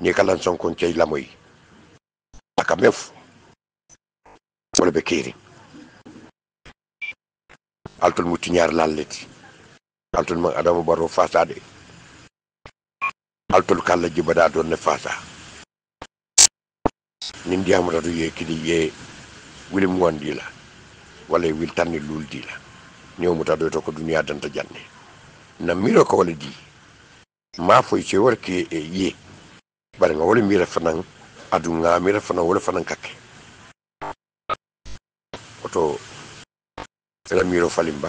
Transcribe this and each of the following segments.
ni kalan son kon cey lamoy aka mef wala be kiri altul mutiñar lalleti altul ma adamu baro fasade altul kala jibada don ne fasa nin diamata do ye kidi ye wilim wondi la wala wil tanni luldi la ñew mu tado to ko duniya danta janne na miro ko wala di ma foy ci warke e ye bari nga wala mira fanan adu nga mira fanan wala fanan kake oto la miro falimba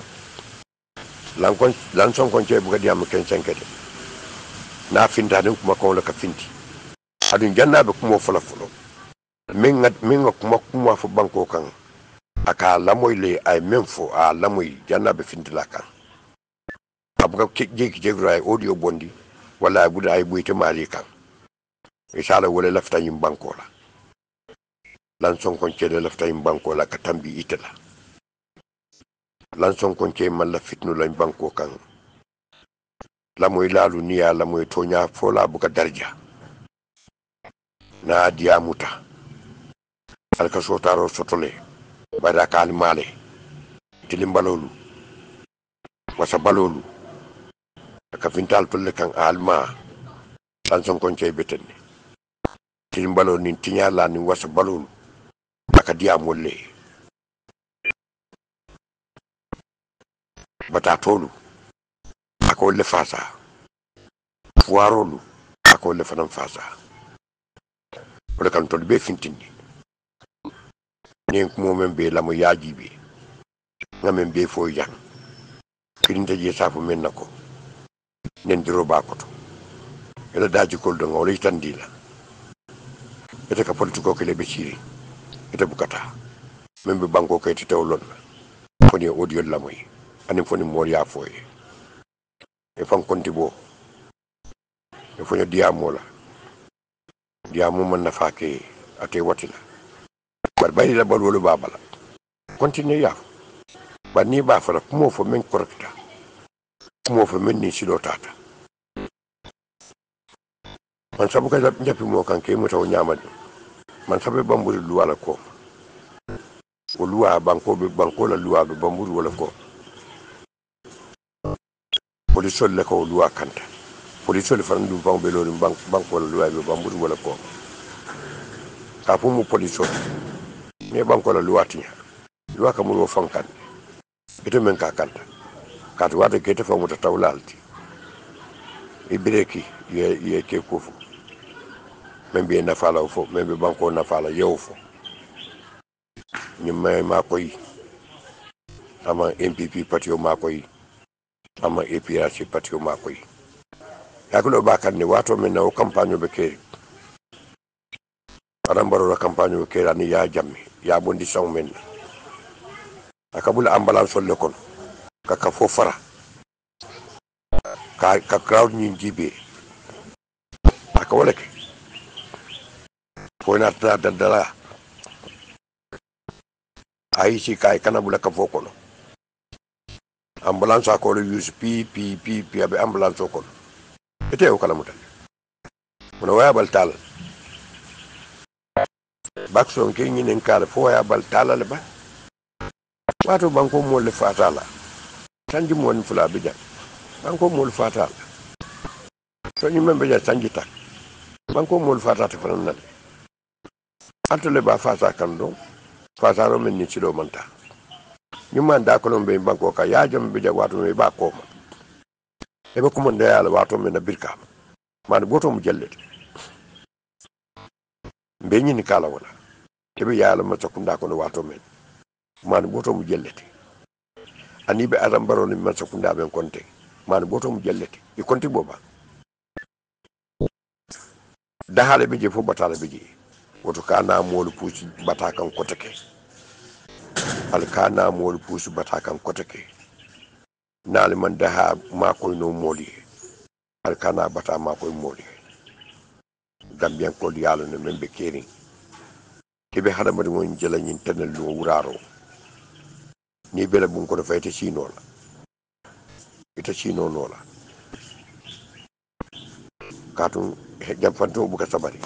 lan son kon ci bu ga diam ken cenkete na finta den kuma ko la ka finti adu jannabe kuma fala fulo min nga kuma fu banko kan aka lamoy le ay memfo a lamoy jannabe fintila kan abuga jeki jegro ay audio bondi wala buda ay buite mali kan isala wala lafta yim banko la lan son kon cede lafta yim banko la ka tambi itela lan son kon ce man la fitnu lañ banko kan lamoy lalu niya lamoy tonya fola buka darja na diamuta alka sotaro sotole bada kal male tilim balolu wasa balolu aka fintal tolle kan alma lan son kon cey betenne tilim balolu nin tinyala ni wasa balolu aka diamolle bata tolu ako le fasa fuarolu ako le fanan fasa wala kan tol be fintini nen ko men be lamu yajibe ngamen be fo yan kirinde je safu men nako nen diro ba ko to ela daji kol do ngol itandila ete ka politiko ke le be ciri ete bukata men be banko ke ti tawlon foni audio lamoy ani foni mor ya foye e fan konti bo e foni diamola diamu man nafa ke ate watila bar bari la balwolu babala continue ya ba ni ba fara kumo fo men correcta kumo fo men ni silo tata man sabu ka japi mo kan ke mo taw nyama man sabu bamburi luwala ko o luwa banko la luwa be bamburi wala ko police le ko luwa kanta police le fan du bambe lo banko la luwa be bamburi wala ko ka fu mu police me banko la luwa tinya luwa ka mu fankan ite men ka kanta ka to wade ke te fa mu tawlalti ibireki ye ke kufu membe na fala fo membe banko na fala yewfo nyuma ma koy ama MPP patio ma koy ama APRC patio ma koy yakulo bakan ni wato men na campagne be ke arambaro la campagne be ke ani ya jamme ya bondi saw men akabula ambulance le kon kaka fo fara ka crowd ni jibe aka wala ke ko na ta dala ay si kay kana bula ka fo kono ambulance ko le use pi abe ambulance ko ete o kala mutan mono waya bal tal bakson ke ngi nen kala fo waya bal tal le ba wato banko mo le fatala tanji mo ni fula bija banko mo le fatala to ni membe ja tanji tak banko mo le fatata fanan nan atole ba fata kan do fataro men ni silo manta ni man da ko be banko ka ya jam bija wato me ba ko e ba ko mon da yalla wato men na birka man boto mu jellete be ni kala wala e be yalla ma takunda ko wato men man boto mu jellete ani be adam baro ni ma takunda ben konte man boto mu jellete e konti boba da hale be je fo batala be je woto kana molu pusi batakan kotake alkana molu pusi batakan kotake nali man daha makoy no moli alkana bata makoy moli gambian ko yalo ne membe keri kebe hada mari won jela nyin tanal lo wuraro ni bele bun ko fayte sino la ita sino no la katun jam fanto buka sabari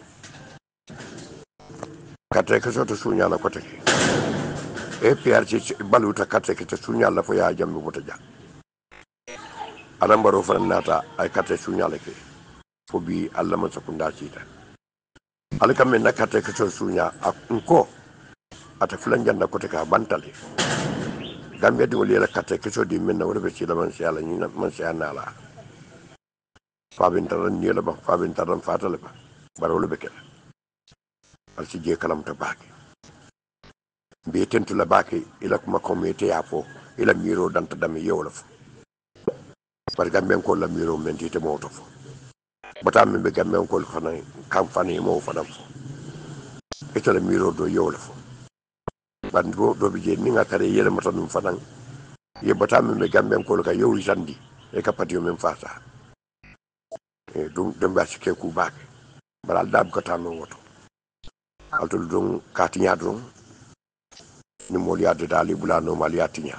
kate ke soto sunya la kote e PRC baluta kate ke sunya la fo ya jambe bota ja anambaro fan nata ay kate sunya la ke fo bi alla man sakunda cita alkam men nakate ke so sunya ko ata fulan janda kote ka bantale gambe di woli la kate ke so di men na wala be ci la man ci ala ni man ci anala fabin taran ni la ba fabin taran fatale ba barolo be kala al ci je kalam ta baake be tentu la baake ila kuma komete ya fo ila miro danta dami yola fo par gambe ko la miro men tite moto fo bata men be gambe ko fana kam fani mo fana fo ito la miro do yola fo bando do be je ni ngakare yele mata dum fana ye bata men be gambe ko ka yowi sandi e ka patio men fasa e dum demba sike ku baake baral dab ko tan woto altul dum katinya dum ni moliade dali bulano maliatinya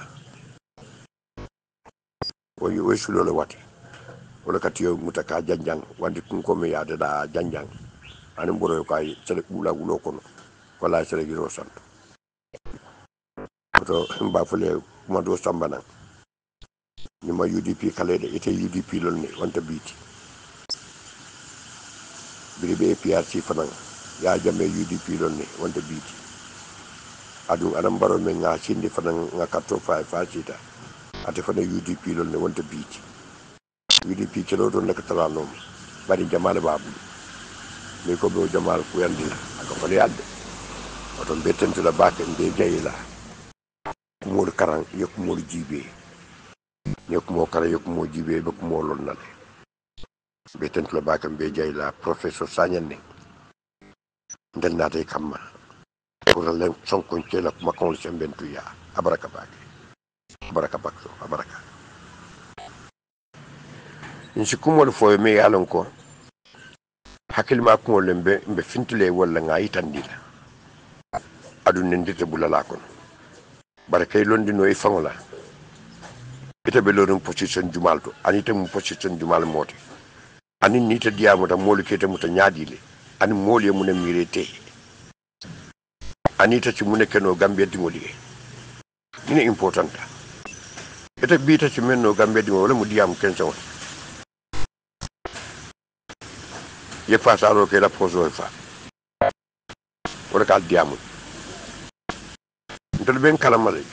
woyi wesulo le wati wala katiyo mutaka janjang wandi kun ko me yade da janjang ani mboro kay sele bula gulo kono wala sele giro sant to mba fele kuma do sambana ni ma UDP kalede ite UDP lol ni wonta biti biribe PRC fanan ya jame UDP lol ni wonta biti adu anam baro men nga sindi fanan nga katto fa cita ate fana UDP lol ni wonta biti UDP kelo do nek talano bari jamal babu ni ko do jamal ku yandi ak ko yadde oto betente la baake mbe jeyla kumol karan yokumol jibe yokumo kara yokumo jibe be kumo lonnale betente la baake mbe jeyla professeur sagnane ndel natay kamma pour le sonkon cela kuma kon sembentu ya abaraka baake abaraka bakso abaraka insi kumol fo me yalon ko hakilma ko lembe mbe fintile wala ngayi tandila adun ndite bulala kon barakay londi no e fangola ite be lorun position jumalto anite mu position jumal moti ani nita diamo ta molu kete muta nyaadile ani molu mu ne mirete anita ci mu ne keno gambia di moli ni important ite bita ci menno gambia di wala mu diam kenso ye fa saro ke la poso fa wala ka diamo ndol ben kala male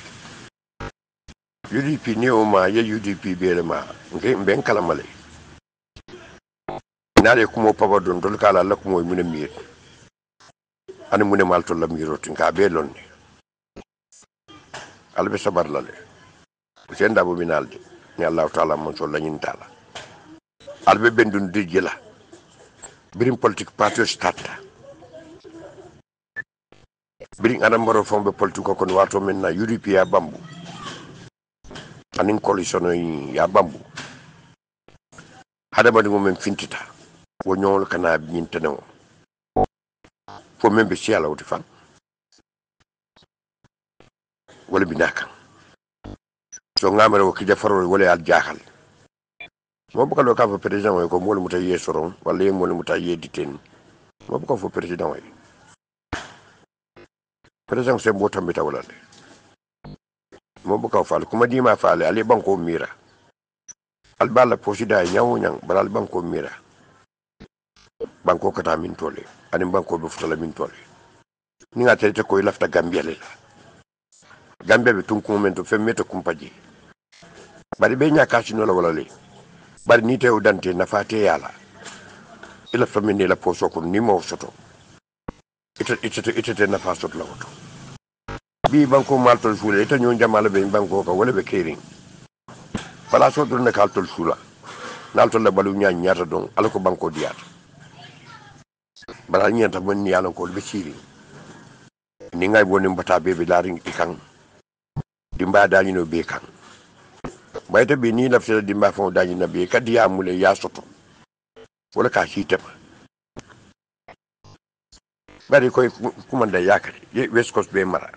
UDP ni o ma ye UDP bele ma nge ben kala male naale kumo papa don dol kala la kumo mune miir ani mune malto la miiro tin ka be lonni albe sabar la le senda bo minalde ni Allah taala mon so lañin taala albe bendun dijela birim politique parti stata birin ana mbaro fombe politique ko kon wato men na UDP ya bambu anin coalition ya bambu hada badi men fintita wo ñol kana bin tenewo fo membe ci ala wuti fan wala binaka so ngamere ko kija farol wala al jaxal mo bu ko lo ka fa president way ko mo mu tay yesoron wala mo mu tay yediten mo bu ko fa president way president se mo tambi tawala mo bu ko fal kuma dima faale ali banko mira al balla posida nyawu nyang balal banko mira banko kata min tole ani banko be futala min tole ni nga tete ko lafta gambia le gambia be tun ko men to femmete kumpaji bari be nyaka ci no la wala le bari ni tew dante na fate yala ila famine la poso ko ni mo soto ite na fa soto la woto bi banko maltol fule ita nyon jamala be banko ko wala be kering bala soto ne kaltol fula naltol la balu nya nyata don alako banko diata bala nyanta mon ni yalla ko be siri ni ngay boni mbata bebe laring ikang dimba dali no be kan bayta be ni lafta dimba fon dali na be kadi ya mule ya soto wala ka hitema bari koy kumanda yakari ye west coast be mara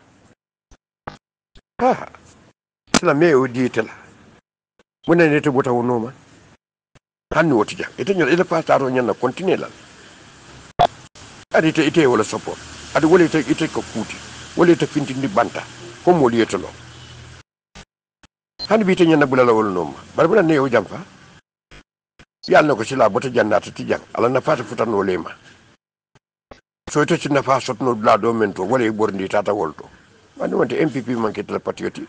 ha sila me o ditela mune ne to bota wonoma hanni woti jang ite nyol ite pasaro nyanna continuer la adi ite wala support adi wala ite ko kuti wala ite fintindi banta ko mo liyeto lo hanni bi ite nyanna bulala wala nomma bar bula ne o jam fa yalla ko sila bota jannata ti jang ala na fata futano lema so ite ci nafa sotno la do men to wala e borndi tata wolto wani wonte MPP manke la patriote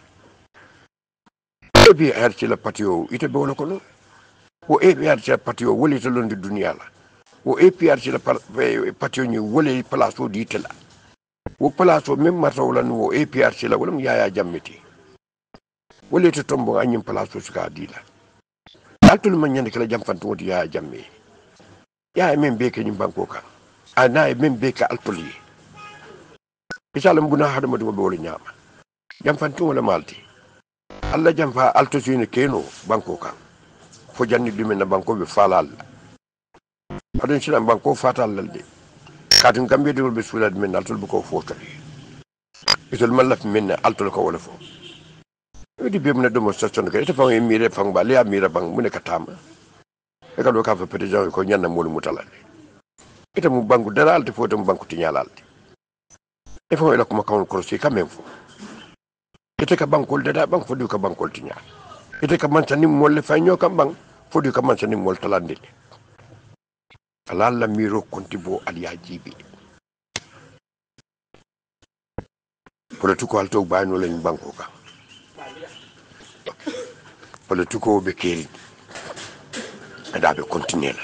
bi arti la patio ite be wala ko no wo APRC la patio wala ite londi dunia la wo APRC la patio ni wala place o dite la wo place o même marta wala no APRC la wala yaya jammiti wala ite tombo anyim place o suka dila altul man nyande kala jam fanto wodi yaya jamme ya men be ke nyim banko ka ana men be ka altuli misalam buna hadama do wala nyama jam fanto wala malti alla jam fa alto sine keno banko ka fo janni dumen na banko be falal adon silam banko fatal lalde kadin gambe de be sulad men altul bu ko fotali itul malaf men altul ko wala fo di be mun demonstration ka ita fa mire fang ba le amira bang mun ka tama e ka do ka fa président ko nyanna mol mutalal ita mu banku dara alti fo tam banku tinyalal e fa ila kuma kawon korsi ka men fo ite ka bankol dada bank fo du ka bankol tinyal ite ka mansani mol le fanyo kam bang fo du ka mansani mol talande alalla miro kontibo aliya jibi politiko alto bayno lañ banko ka politiko be keri ada be continuer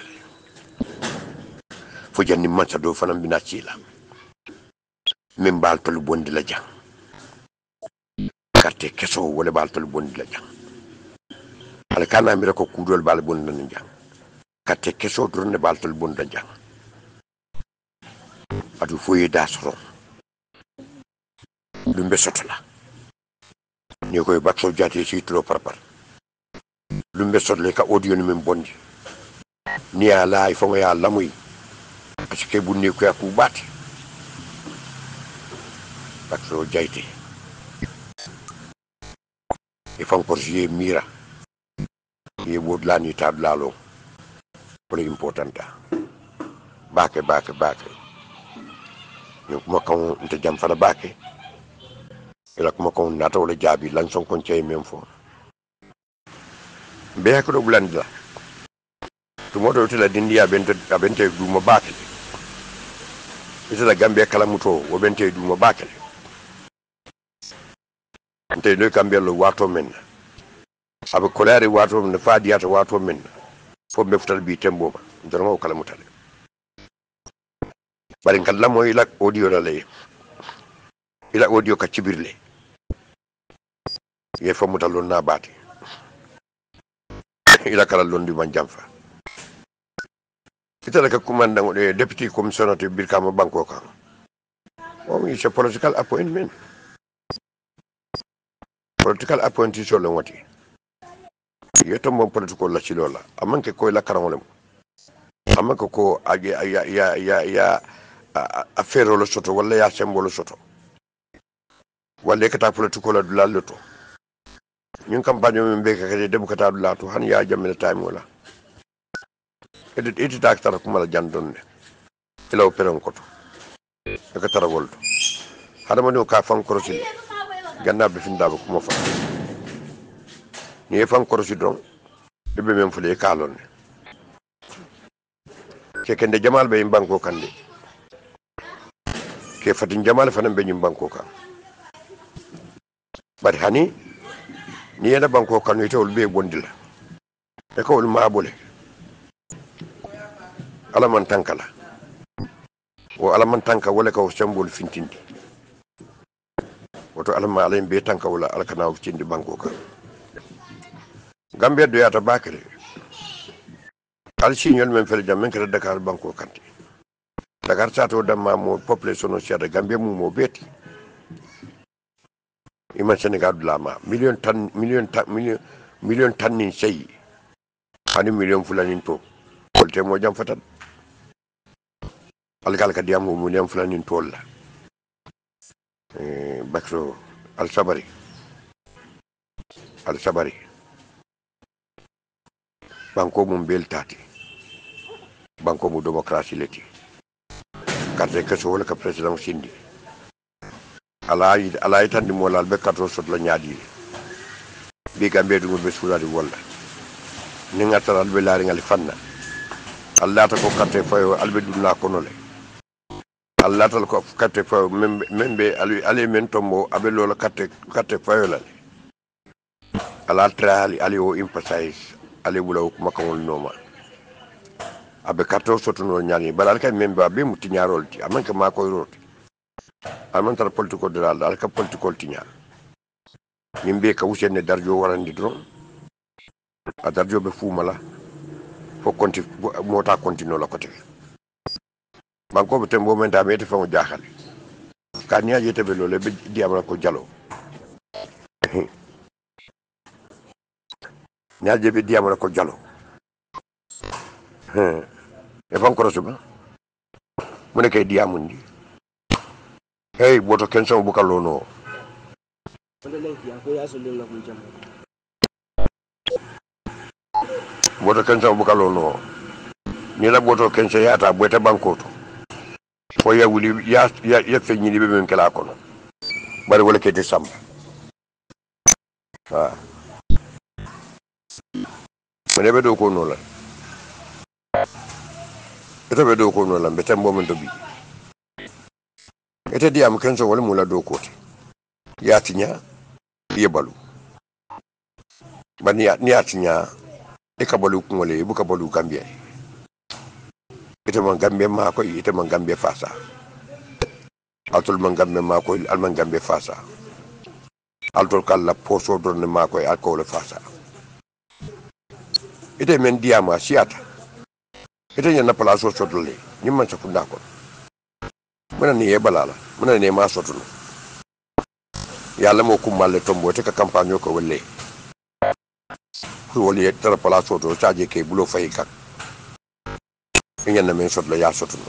fo janni mansa do fanam bina cila min bal tol bondi la jang carte keso wala bal tol bondi la jang ala kana mi ko kudol bal bondi la jang carte keso durne bal tol bondi la jang adu foye dasro dumbe sotola ni koy bakso jati ci tro parpar dumbe sotle ka audio ni min bondi ni ala ay fongo ya lamuy parce que bu ni ko ya ku bati bakso jayti e fon porje mira e bodlani tablalo pour importanta bake ñu kuma kan nte jam fana bake ila kuma kan nata wala jabi lan son kon cey même fo be ko do blanda to modo to la dindiya bente du mo bake ita la gambe kala muto wo bente du mo bake nte do kambelo wato men abe kolare wato men faadiyata wato men fo be futal bi tembo ba ndormo kala mutale bari kala mo ila audio la lay ila audio ka cibirle ye fo mutal na baati ila kala londi man jamfa ita ka commandant de deputy commissioner to birkama banko kan o is a political appointment so lo wati yeto mon political la ci lola amanke koy la karamole amanke ko ya affaire lo soto wala ya symbole soto wala kata political la dulal to ñun campagne min be ka dem kata dulal to han ya jamel time wala edi docteur ko mala jandonne ila operon ko to ka tara wolto hada mo ka fan korosile ganna be finda ko mo fa ni fan korosi don be men fule kalon ke kende jamal be banko kande ke fatin jamal fanan be nyim banko kan bari hani ni yana banko kan ite wol be bondila e ko wol mabule ala man tankala o ala man tanka wala ko sembol fintindi woto ala ma alen be tanka wala ala kana fintindi banko kan gambe do yata bakere al signal men fere jam men kala Dakar banko kanti Dakar sato damma mo population no siada gambe mu mo beti ima Senegal dulama million tan ni sey ani million fulanin to kolte mo jam fatan algal ka diam mo million fulanin to la bakro al sabari banko mum beltati banko mu démocratie leti carte que so wala ka président sindi ala tandi mo lal be kato sot la nyaadi bi gambe du be suladi wala ni ngata albe laari ngali fanna Allah ta ko carte fayo albe dunna ko nole Allah ta ko carte fayo membe ali men tombo abe lola carte fayo la ala trali ali o emphasize ali bulaw makawol noma abe carte soto no nyaani balal kay membe abe muti ñaarol ti amanka ma koy roti amantar politiko de dal ka politiko tiña nimbe ka wusene darjo warandi dron a darjo be fumala fo konti mota continue la côté banko be tembo men da mete fa mo jaxale kan nya jete be lolé be diam ko jalo nya jebe diam ko jalo e fan ko rosuba mo ne kay diamundi hey boto kenso bu kalono boto kenso bu kalono ni la boto kenso yata boete banko to fo ya wuli ya fe ñi be men kala kono bari wala kete samba mene be do ko no la ete be do ko no la be tembo men to bi ete diam kenso wala mula do ko ya tinya yebalu bani ni atinya e kabalu ngole bu kabalu gambia ite man gambe ma ko ite man gambe fasa altul man gambe ma ko al man gambe fasa altul kala poso don ma ko al ko le fasa ite men diama siata ite nyana place sotole ni man sa kunda ko mana ni yebalala mana ne ma sotuno yalla mo kumalle tombo te ka campagne ko wolle ko woli tara place soto saaje ke bulo fay kak ñen men sotla ya sotuno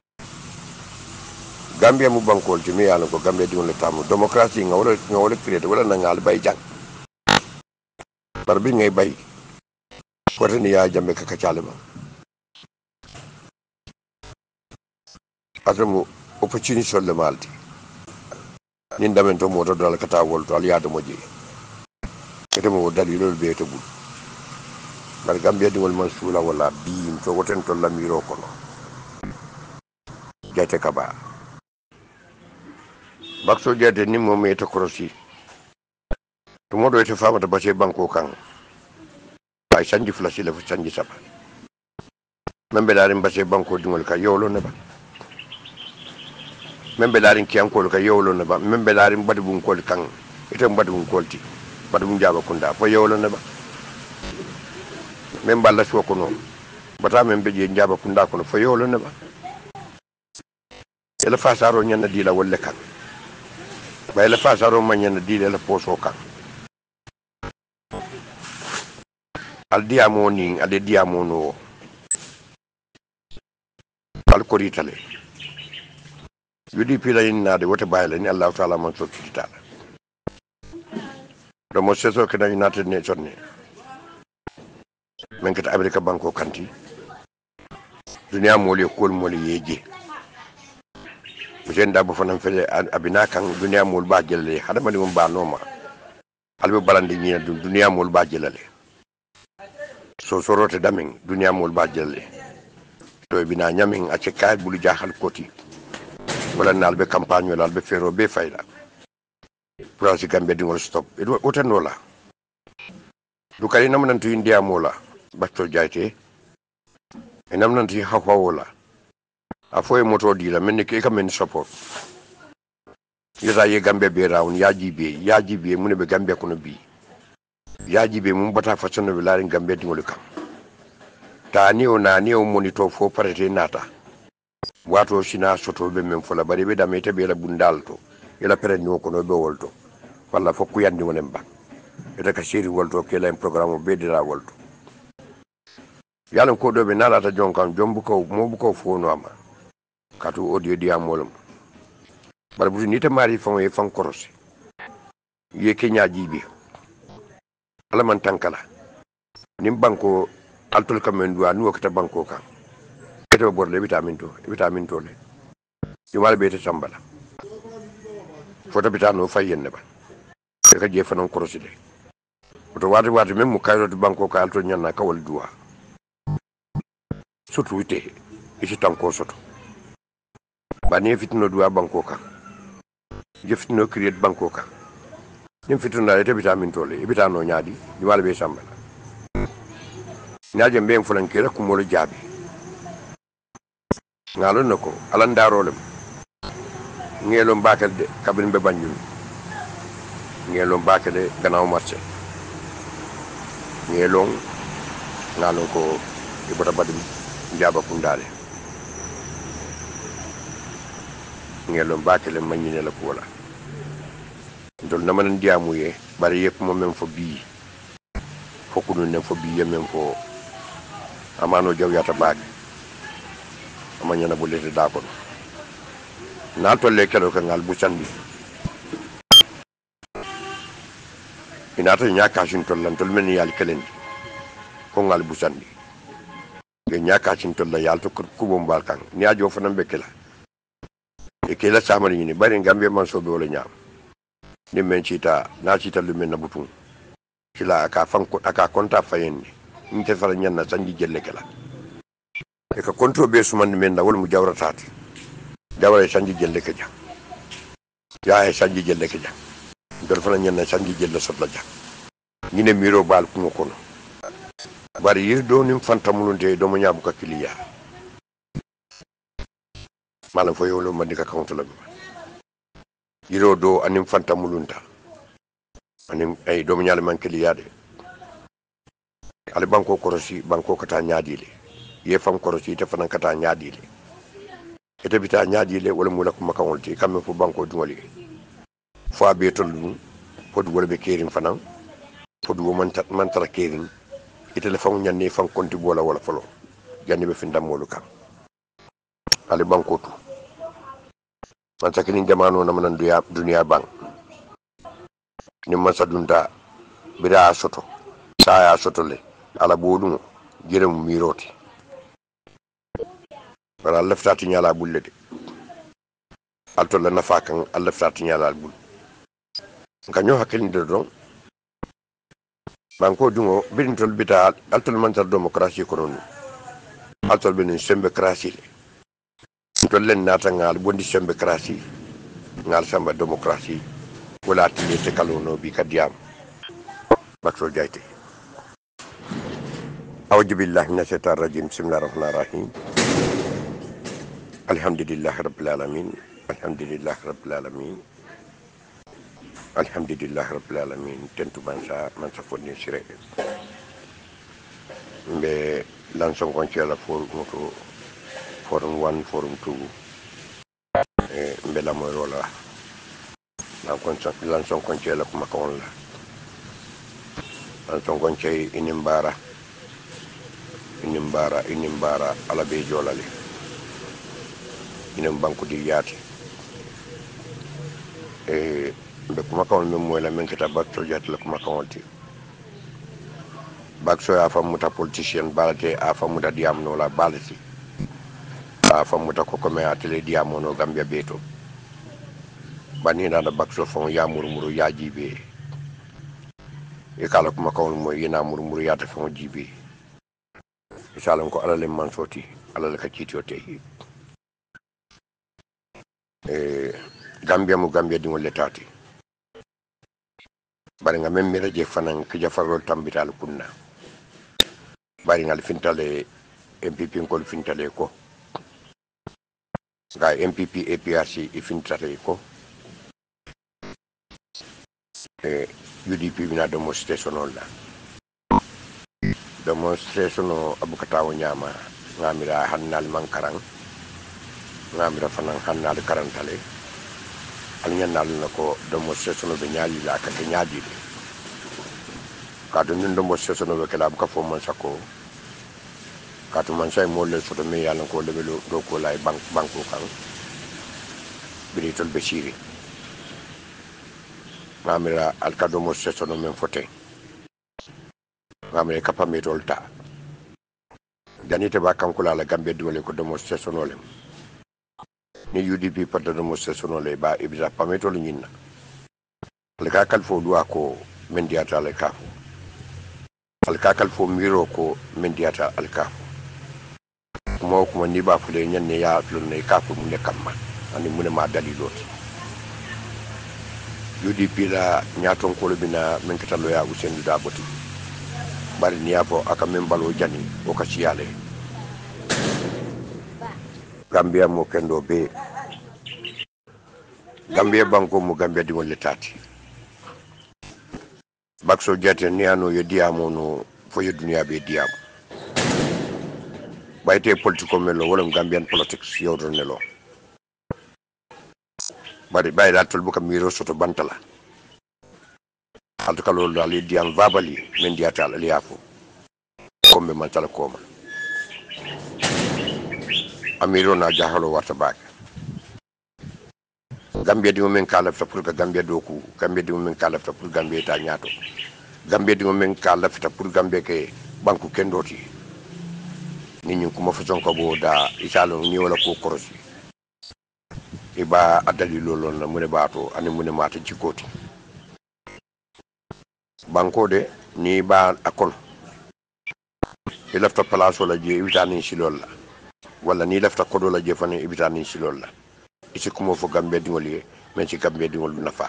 gambia mu bankol ti mi yalla ko gambia di wala tamu démocratie nga wala créer wala na ngal bay jang par bi ngay bay ko tan ya jambe ka calima atamu opportunity sur le malti nin damen to moto dal kata wolto al yaado moji kete mo dalilol be to bul bar gambia di wol mansula wala bi to woten to lamiro kono jate kaba bakso jate ni mo me to krosi to modo ete famata basse banko kan ay sanji flasi la sanji saba membe darim basse banko dingol ka yowlo ne ba membe darin kiyankol ka yowlo ne ba membe darin badbun kol kan ite badbun kolti badbun jaba kunda fo yowlo ne ba membe alla so ko non bata membe je jaba kunda ko fo yowlo ne ba ela fasaro nyanna dila wolle kan ba ela fasaro ma nyanna dila la poso kan al diamo ni ade diamo no al koritale yudi pila inade wote bayla ni Allah taala man so titala do mo seso ke na United Nations ni men kat America banko kanti dunia moli kol moli yeje jenda bo fanam fele abina kan dunia mol ba jelle hada mali mum ba noma albe balandi ni dunia mol ba jelle so sorote damin dunia mol ba jelle to bina nyamin a ci kay bulu jaxal koti wala nal be campagne wala be fero be fayda place gambe dingol stop e do oten wala du kali nam nan tu india mola batto jayte e nam nan tu hawa wala a foye moto di la men ke kam men support yata ye gambe be rawun yaji be mun be gambe ko no bi yaji be mun bata fasono be larin gambe dingol kam ta ni o monito fo parete nata wato sina soto be men fola bari be damete be la bundal to ila pere ni ko no be wolto walla fo kuyandi wonen ba ita ka seri wolto ke la programme be dira wolto yalan ko do be nala ta jonkan jombu ko mo bu ko fo no ama katu audio dia molum bar bu ni te mari fon e fan korose ye kenya jibi ala man tankala nim banko altol kam men duwa nuwo kata banko kan eto borle vitamin to le jumal be te sambala fota bitano fayenne ba e ka je fanan koroside to wati même mu kayro to banko ka alto nyanna kawal duwa surtout wite isi tanko soto bani fitno duwa banko ka je fitno create banko ka nim fitno ete vitamin to le bitano nyaadi jumal be sambala naaje mbe fulan kira kumolo jaabi ngalo nako alan darolem ngelo mbakal de kabin be banjul ngelo mbakal de gannaaw marché ngelo ngalo ko ibota badim njaba kundale ngelo mbakal magnine la ko wala dol na man ndiamu ye bari yep mo men fo bi fokku ne fo bi yemen fo amano jaw yata baake amanyana bolete da ko na tolle kelo ka ngal bu sandi inata nyaka shin tollan tol men yal kelendi ko ngal bu sandi ge nyaka shin tolla yal to ko bo mbal kan ni ajo fa nambe kela e kela samari ni bari ngambe man so be wala nyaam ni men cita na cita lu men na butun kila aka fan ko aka konta fayenni inte fara nyanna sanji jelle kala e ka konto be suman men da wol mu jawratati jawra sanji jelle ke ja ya e sanji jelle ke ja dor fana nyanna sanji jelle sotla ja ñine miro bal ko kono bari yir do nim fantamulunde do mo nyaabu ka kiliya mala fo yolo mandika kawto la yiro do anim fantamulunta anim ay do mo nyaale man kiliya de ale banko korosi banko kata nyaadile ye fam korosi te fana kata nyaadile ete bita nyaadile wala mula ko makawolti kambe fo banko dungoli fo abe tollu podu wala be kerin fana podu man tara kerin ite le fam nyanne fam konti bola wala folo janni be fin damolu kan ale banko tu man sakini jamano na manan duniya bang ni masa dunta bida soto saya soto le ala bodum jerem miroti wala leftati nyala bulle de alto la nafa kan leftati nyala bul nganyo hakini de don banko dungo bidin tol bita alto man tar demokrasi ko non alto benin sembe krasi tol len nata ngal bondi sembe krasi ngal samba demokrasi wala tinde te kalono bi kadiyam bakso jayte أعوذ بالله من الشيطان الرجيم بسم الله الرحمن الرحيم الحمد لله رب العالمين الحمد لله رب العالمين الحمد لله رب العالمين تنتو من سفوني سيري مبي لانسون كونتيالا فور موتو فورم 1 فورم 2 مبي لا موي رولا لانسون كونتيالا كما كون لا لانسون كونتي inimbara ala be jolale inem banku di yaati be kuma kawon men moy la men kata bakto jati la kuma kawon ti bakso ya famuta politicien balate a famuta diam no la balati a famuta ko come atele diam no gambia beto bani na da bakso fon ya murmuru ya jibe e kala kuma kawon moy yina murmuru ya ta fon jibe isalan ko alale man soti alale ka citio te gambia mu gambia di ngol letati bari nga mem mira je fanan ki jafarol tambital kunna bari ngal fintale MPP ngol fintale ko ga MPP APRC fintale ko UDP bina demonstration la demonstration o abukatawo nyama ngamira hannal mankarang ngamira fanan hannal karantale alnyannal nako demonstration be nyaali la ka nyaadi ka do nin demonstration be kala abuka fo man sako ka to man say mo le soto me yalla ko le do ko lay banko kan biritol be siri ngamira al ka demonstration men fote ngamira kapametol ta janite ba kankula la Gambia diwole ko démonstration olem ni UDP pada démonstration ole ba ibisa pameto le nyinna le ka kalfo duwa ko men diata le kafo al ka kalfo miro ko men diata al kafo kuma kuma ni ba fule nyanne ya lon ne kafo mun ne kamma ani mun ma daliloti UDP la nyaton ko bina men katalo ya Usain da boti bari ni afo aka men balo jani o ka siyale Gambia mo kendo be Gambia banko mo Gambia di won tati bakso jate ni ano yo diamo no fo yo dunia be diamo bayte politiko melo wala Gambian politics yo don nelo bari bay la tol buka miro soto bantala alto kalo dali diam vabali men diata ali yafo kombe mantala koma amiro na jahalo warta baka Gambia di men kala fta pour que Gambia doku Gambia di men kala fta pour Gambia ta nyato Gambia di men kala fta pour Gambia ke banku kendoti ni ñu kuma fa sonko bo da isalo ni wala ko korosi iba adali lolon na mune bato ani mune mata jikoti banko de ni ba akol e lafta place wala je witani silol la wala ni lafta kodo la je fane witani silol la isi kuma fo Gambia di woli men ci Gambia di wol nafa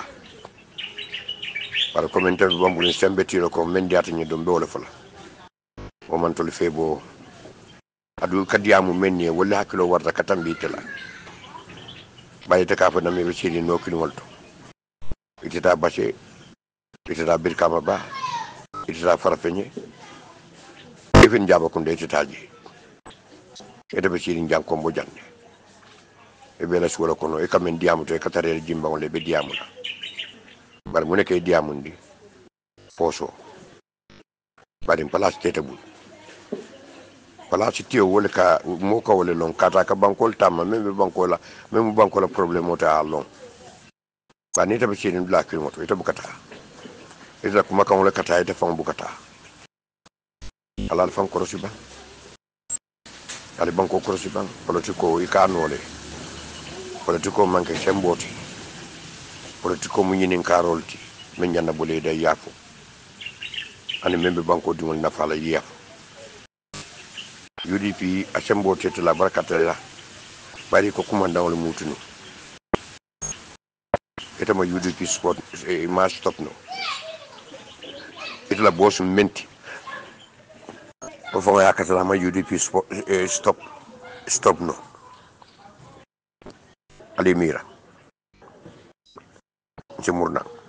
par commentaire bi bambul sembe tiro ko men diata ni do wala fala o man tol febo adu kadiyamu menni wala hakilo warta katambi tela bayita ka fa nami be sini no kini wolto itita bache itita birkama ba itita farafenye ifin jaba kunde ititaji ede be sini jang kombo janne e be la suwala kono e kamen diamu to e katare jimba wala be diamu la bar mu nekay diamu ndi poso bari place tetabul place tiyo wala ka mo ka wala lon kata ka bankol tamma même bankola même bankola problème o ta long ba ni tabe sini dula kiri moto ita bukata ita kuma kan wala kata ita fan bukata alal fan korosi ba ali banko korosi ba politiko ikanole politiko manke semboti politiko mu nyinin karolti men janna bole da yafo ani membe banko dimol nafala yafo UDP a semboti to la barakata la bari ko kuma ndawol mutunu ita ma UDP sport ma stop no ita la boss menti o fo ya katala ma UDP sport stop no ali mira ci murna